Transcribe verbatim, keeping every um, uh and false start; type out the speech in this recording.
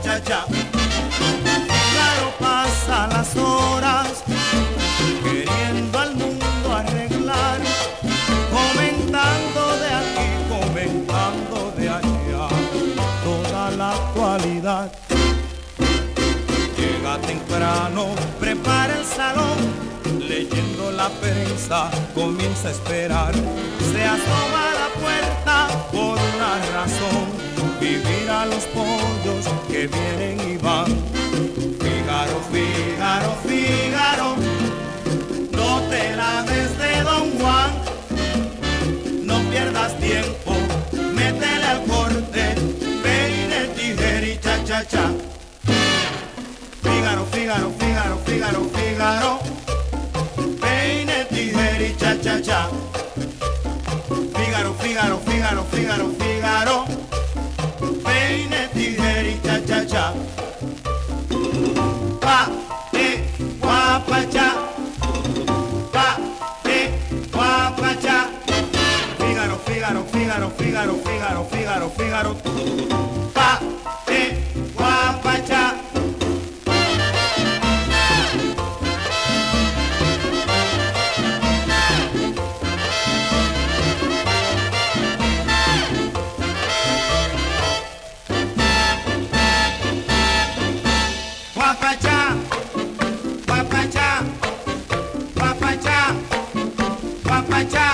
cha, cha. Claro, pasa las horas queriendo al mundo arreglar, comentando de aquí, comentando de allá, toda la actualidad. Llega temprano, prepara el salón, leyendo la prensa, comienza a esperar. Se asoma a la puerta por una razón, vivir a los pollos que vienen y van. Fígaro, Fígaro, Fígaro, no te la des de Don Juan. No pierdas tiempo, métele al corte, peine, tijera y cha, cha, cha. Fígaro, Fígaro, Fígaro, Fígaro, Fígaro, peine, tijera y cha, cha, cha. Fígaro, Fígaro, Fígaro, Fígaro, Fígaro, peine, tijera y cha, cha, cha. Pa, eh, guapa, cha. Pa, eh, guapa, cha. Fígaro, Fígaro, Fígaro, Fígaro, Fígaro, Fígaro, Fígaro. Pa, eh, guapa, cha. Guapacha, guapacha, guapacha, guapacha.